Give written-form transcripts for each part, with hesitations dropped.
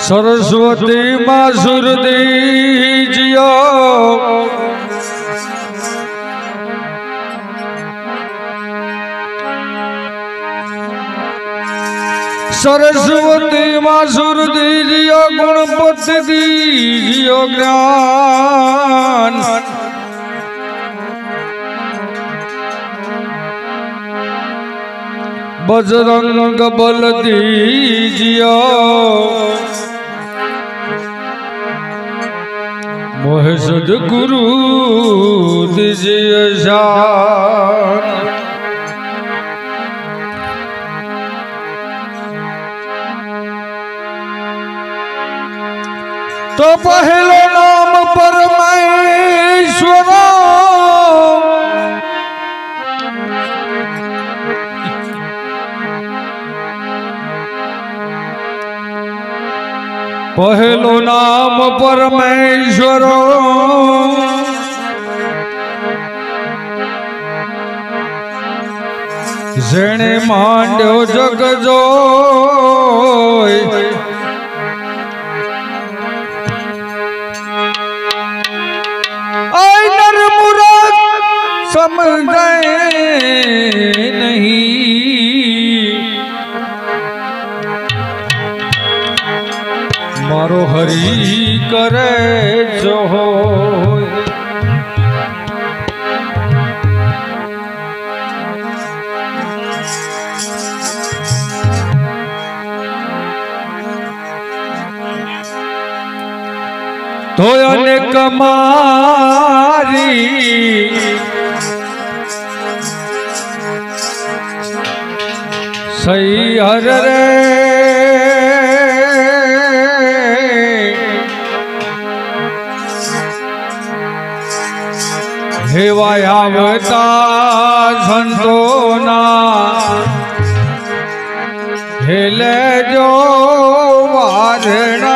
सरस्वती माँ सुर दीजियो सरस्वती माँ सुर दीजियो गुणपति दीजियो ज्ञान बजरंग बल दीजियो मोह सद्गुरु दीजिए शान। तो पहलो नाम परमेश्वर पहलो नाम परमेश्वर जेने मांड्यो जग जोय समझे नहीं मारो हरि करे जो हो तो अनेक मारी सही हर रे हेवायावता संतोना हेले जो वारणा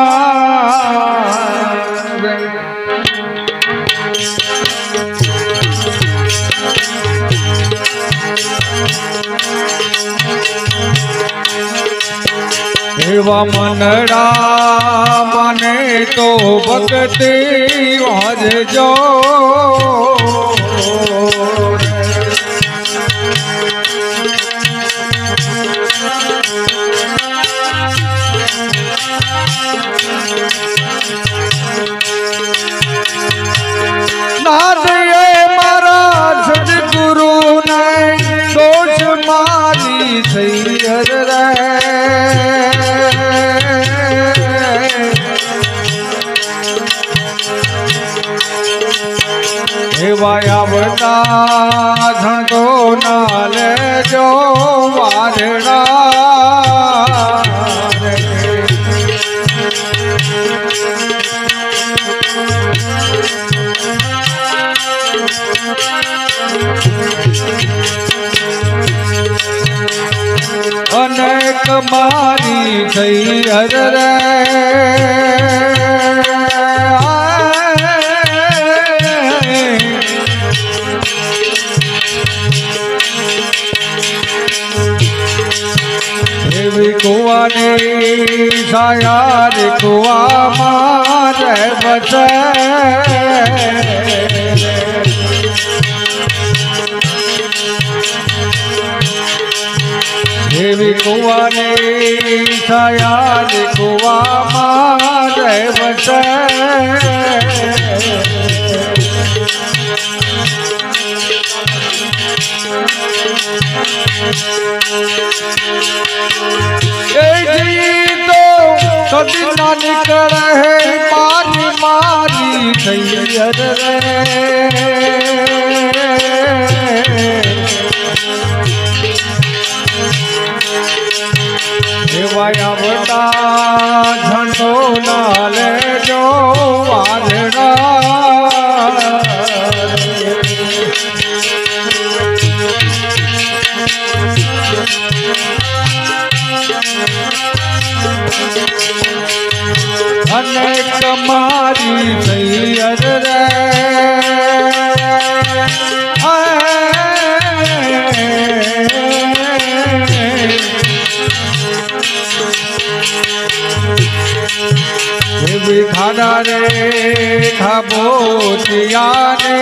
एवा मनड़ा मने तो भक्ति वाज जो नाथ ये मारा सद्गुरु ने दोष मारी सही हर रे हेवायावता धंधो नाले जो वारणा अनेक मारी सही हर रे कुआ ने छाया रे कुआ मारे बचे देवी कुआ ने छाया रे कुआ मारे बचे कभी ना निकले मारी मारी सैयद रे हेवायावता झंडो नाले जो वारणा अनेक मारी सैयद रे ખાડા રે ખાબોચિયાને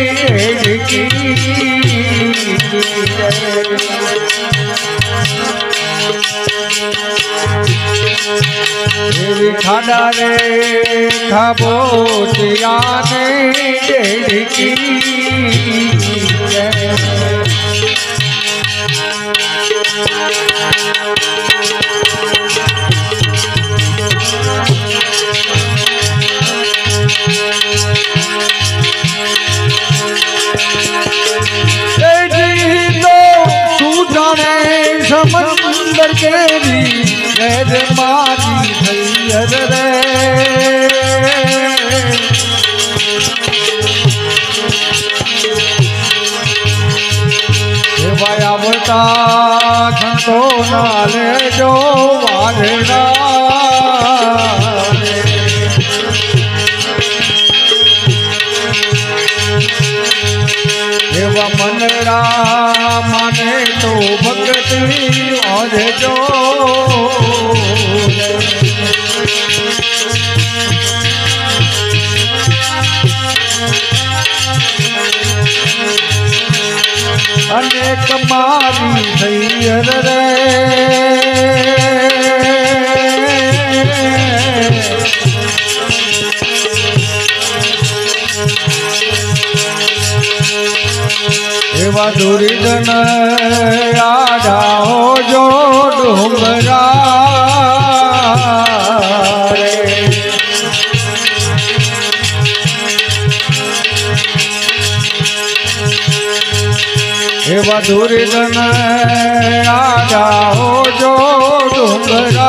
ખાડા રે ખાબોચિયાને समंदर केरी रे मारी भैयर रे आवता घंटो नाले जो वालड़ा एवा मनड़ा माने तो भक्ति और जो अनेक मारी भैयर रे एवा दुर्जन आजा हो जो डूंगरा एवा दुर्जन आजा हो जो डूंगरा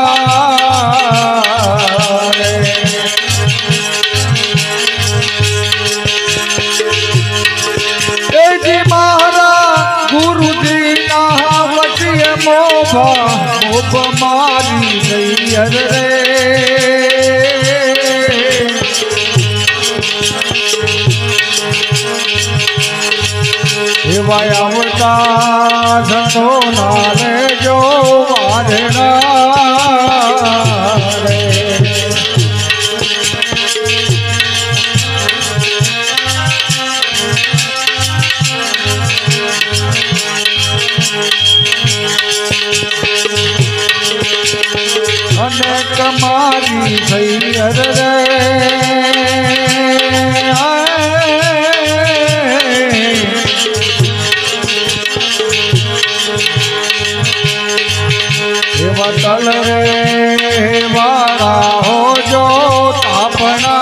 मोब मारी भैयर रे आवता धंधो नाले जो वालड़ा अनेक मारी भैयर रे तल रे वारा हो जो तापना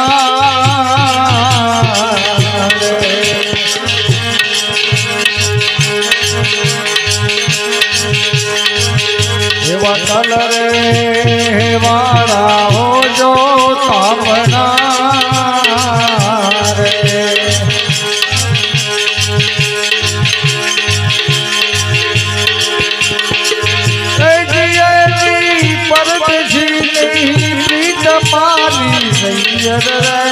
तल रे वारा हो जो तापना परदेसी नहीं प्रीत मारी भैयर रे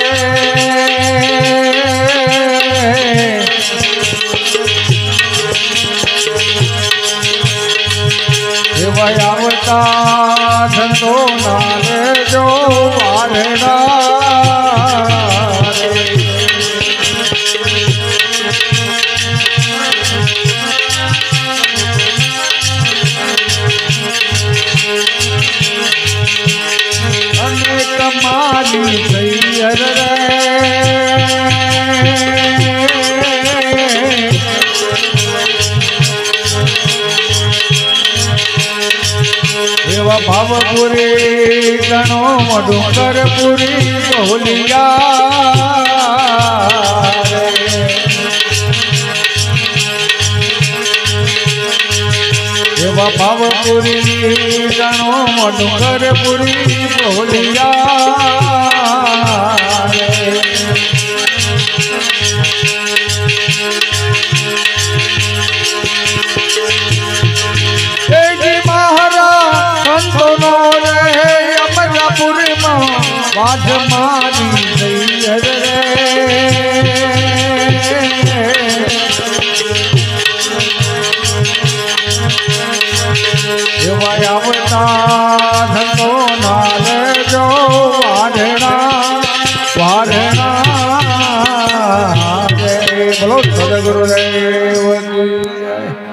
आवता धंधो नाले जो वालड़ा अनेक मारी भैयर रे भावपुरी गणो डूंगरपुरी बोलिया भावपुरी गणो डूंगरपुरी बोलिया वाज मारी भैयर रे आवता धंधो नाले जो वालड़ा સાધના બોલો સદગુરુદેવ કી જય.